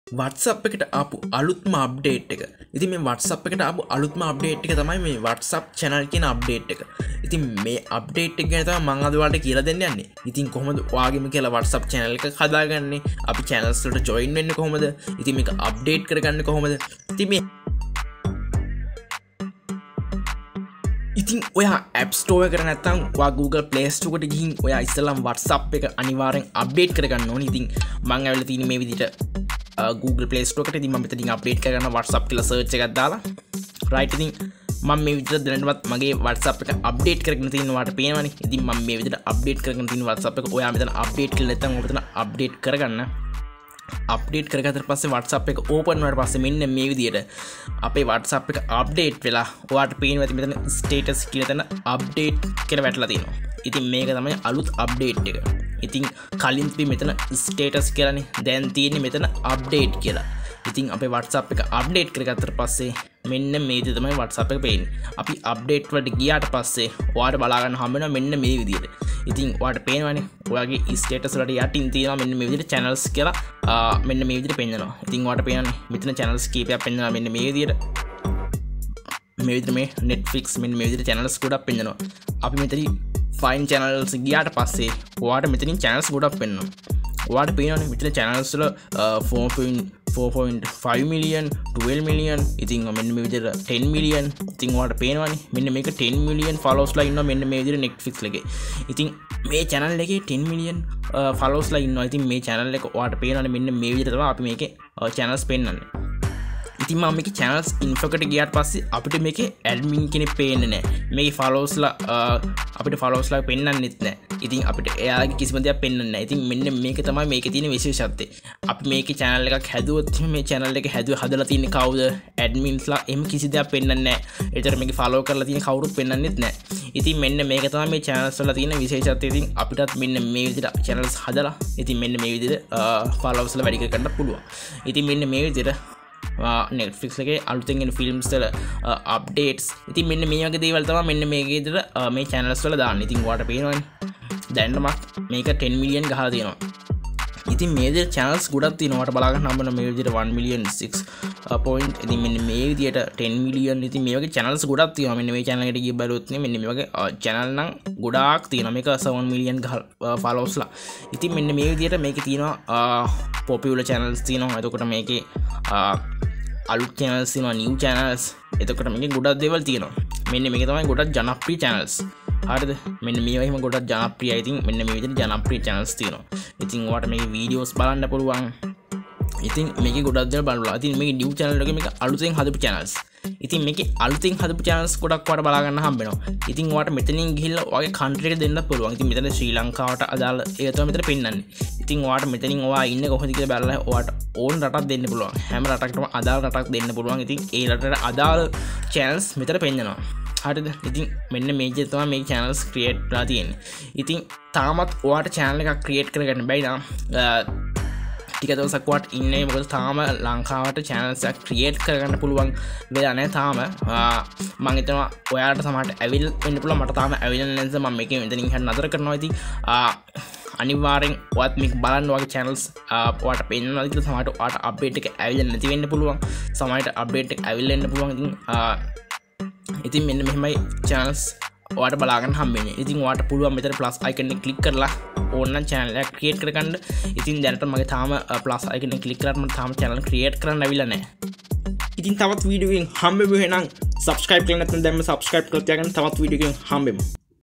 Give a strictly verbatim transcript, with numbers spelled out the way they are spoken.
WhatsApp එකට ආපු අලුත්ම අප්ඩේට් එක. ඉතින් මේ WhatsApp එකට ආපු අලුත්ම අප්ඩේට් එක තමයි මේ WhatsApp channel කියන අප්ඩේට් එක. ඉතින් මේ අප්ඩේට් එක ගැන තමයි මම අද ඔයාලට කියලා දෙන්න යන්නේ. ඉතින් කොහොමද ඔයාගෙම කියලා WhatsApp channel එක හදාගන්නේ? අපි channels වලට join වෙන්නේ කොහොමද? ඉතින් මේක අප්ඩේට් කරගන්නේ කොහොමද? ඉතින් මේ ඉතින් ඔයා App Store එකට නැත්නම් ඔයා Google Play Store එකට ගිහින් ඔයා ඉස්සෙල්ලාම WhatsApp එක අනිවාර්යෙන් අප්ඩේට් කරගන්න ඕනේ. ඉතින් මම ඇවිල්ලා තියෙන්නේ මේ විදිහට Google Play Store එකට. ඉතින් මම මෙතනින් අප්ඩේට් කරගන්න WhatsApp කියලා සර්ච් එකක් දාලා right. ඉතින් මම මේ විදිහට දැනටමත් මගේ WhatsApp එක අප්ඩේට් කරගෙන තියෙනවා වාට පේනවනේ. ඉතින් මම මේ විදිහට අප්ඩේට් කරගෙන තියෙන WhatsApp එක ඔයා මෙතන අප්ඩේට් කරලා නැත්නම් ඔය මෙතන අප්ඩේට් කරගන්න. අප්ඩේට් කරගත්තට පස්සේ WhatsApp එක ඕපන් වුණාට පස්සේ මෙන්න මේ විදිහට අපේ WhatsApp එක අප්ඩේට් වෙලා ඔයාට පේනවා ඇති මෙතන ස්ටේටස් කියන තැන අප්ඩේට් කියලා වැටලා තියෙනවා. ඉතින් මේක තමයි අලුත් අප්ඩේට් එක. ඉතින් කලින් තිබි මෙතන ස්ටේටස් කියලානේ, දැන් තියෙන්නේ මෙතන අප්ඩේට් කියලා. ඉතින් අපේ WhatsApp එක අප්ඩේට් කරගත්තට පස්සේ මෙන්න මේ විදිහට තමයි WhatsApp එක පේන්නේ. අපි අප්ඩේට් වලට ගියාට පස්සේ ඔයාට බලා ගන්න හම්බ වෙනවා මෙන්න මේ විදිහට. ඉතින් ඔයාට පේනවනේ ඔයාගේ ස්ටේටස් වලට යටින් තියෙනවා මෙන්න මේ විදිහට channels කියලා මෙන්න මේ විදිහට පෙන්නනවා. ඉතින් ඔයාට පේනවනේ මෙතන channels කීපයක් පෙන්නනවා මෙන්න මේ විදිහට. මේ විදිහට මේ Netflix මෙන්න මේ විදිහට channels ගොඩක් පෙන්නනවා. අපි මෙතනින් find channels ගියාට පස්සේ ඔයාට මෙතනින් channels ගොඩක් පෙන්නනවා. ඔයාට පේනවනේ මෙතන channels වල four point five million, twelve million, ඉතින් මෙන්න මේ විදිහට ten million. ඉතින් ඔයාට පේනවනේ මෙන්න මේක ten million followers ලා ඉන්නවා මෙන්න මේ විදිහට Netflix එකේ. ඉතින් මේ channel එකේ ten million followers ලා ඉන්නවා. ඉතින් මේ channel එක ඔයාට පේනවනේ මෙන්න මේ විදිහට තමයි අපි මේකේ channels පෙන්නන්නේ. ඉතින් මම මේකේ channels info එකට ගියාට පස්සේ අපිට මේකේ admin කෙනෙක් පේන්නේ නැහැ. මේකේ followers ලා අපිට followers ලා පෙන්වන්නෙත් නැහැ. ඉතින් අපිට එයාගේ කිසිම දෙයක් පෙන්වන්නේ නැහැ. ඉතින් මෙන්න මේක තමයි මේකේ තියෙන විශේෂත්වය. අපි මේකේ channel එකක් හැදුවොත් මේ channel එක හැදුව හදලා තියෙන්නේ කවුද? admins ලා එහෙම කිසි දෙයක් පෙන්වන්නේ නැහැ. ඒතර මේකේ follow කරලා තියෙන කවුරුත් පෙන්වන්නෙත් නැහැ. ඉතින් මෙන්න මේක තමයි මේ channels වල තියෙන විශේෂත්වය. ඉතින් අපිටත් මෙන්න මේ විදිහට channels හදලා ඉතින් මෙන්න මේ විදිහට followers ලා වැඩි කර ගන්න පුළුවන්. ඉතින් මෙන්න මේ විදිහට Netflix එකේ අලුතෙන් එන ෆිල්ම්ස් වල අප්ඩේට්ස් ඉතින් මෙන්න මේ වගේ දේවල් තමයි මෙන්න මේ විදිහට මේ channels වල දාන්නේ. ඉතින් ඔයාලට පේනවනේ දැනටමත් මේක ten million ගහලා තියෙනවා. ඉතින් මේ විදිහට channels ගොඩක් තියෙනවා. ඔයාලට බලා ගන්න හම්බ මේ විදිහට one million six point ඉතින් මෙන්න මේ විදිහට ten million ඉතින් මේ වගේ channels ගොඩක් තියෙනවා. මෙන්න මේ channel එකට ගිය බලුවොත් නේ මෙන්න මේ වගේ channel නම් ගොඩාක් තියෙනවා. මේක seven million followers ලා. ඉතින් මෙන්න මේ විදිහට මේකේ තියෙනවා popular channels තියෙනවා. එතකොට මේකේ අලුත් channels තියෙනවා, new channels. එතකොට මේකේ ගොඩක් දේවල් තියෙනවා. මෙන්න මේක තමයි ගොඩක් ජනප්‍රිය channels. හරිද? මෙන්න මේ වගේම ගොඩක් ජනප්‍රියයි. ඉතින් මෙන්න මේ විදිහට ජනප්‍රිය channels තියෙනවා. ඉතින් ඔයාලට මේකේ videos බලන්න පුළුවන්. ඉතින් මේකේ ගොඩක් දේවල් බලන්න. ඉතින් මේකේ new channel එකේ මේක අලුතෙන් හදපු channels. ඉතින් මේකේ අලුතෙන් හදපු channels ගොඩක් ඔයාලට බලා ගන්න හම්බ වෙනවා. ඉතින් ඔයාලට මෙතනින් ගිහිල්ලා ඔයාගේ country එක දෙන්න පුළුවන්. ඉතින් මෙතන ශ්‍රී ලංකාවට අදාළ ඒක තමයි මෙතන පෙන්නන්නේ. ඉතින් ඔයාලට මෙතනින් ඔයා ඉන්නේ කොහොමද කියලා බලලා ඔයාලට ඕන රටක් දෙන්න පුළුවන්. හැම රටකටම අදාළ රටක් දෙන්න පුළුවන්. ඉතින් ඒ රටට අදාළ channels මෙතන පෙන්නනවා. හරිද? ඉතින් මෙන්න මේ විදිහට තමයි මේ channels create කරලා තියෙන්නේ. ඉතින් තාමත් ඔයාලට channel එකක් create කරගන්න බැයි නම් ටික දවසක් වාට ඉන්නේ. මොකද තාම ලංකාවට channels එකක් create කරගන්න පුළුවන් වෙලා නැහැ තාම. මම හිතනවා ඔයාලට සමහරට ඇවිල්ලා වෙන්න පුළුවන්. මට තාම ඇවිල්ලා නැද්ද මම මේකේ මෙතනින් හරිය නතර කරනවා. ඉතින් අනිවාර්යෙන් ඔයත් මේක බලන්න වගේ channels ඔයාලට පෙන්නනවා. ඉතින් සමහරට ඔයාලට update එක ඇවිල්ලා නැති වෙන්න පුළුවන්. සමහරට update එක ඇවිල්ලා එන්න පුළුවන්. ඉතින් ඉතින් මෙන්න මෙහෙමයි channels ඔයාලට බලා ගන්න හම්බෙන්නේ. ඉතින් ඔයාලට පුළුවන් මෙතන plus icon එක click කරලා ඕනනම් channel එකක් create කරගන්න. ඉතින් දැනට මගේ තාම plus icon එක click කරාට මට තාම channel create කරන්න අවිලා නැහැ. ඉතින් තවත් වීඩියෝ එකකින් හම්බෙමු. එහෙනම් subscribe කරලා නැත්නම් දැන්ම subscribe කරලා තියාගන්න. තවත් වීඩියෝ එකකින් හම්බෙමු.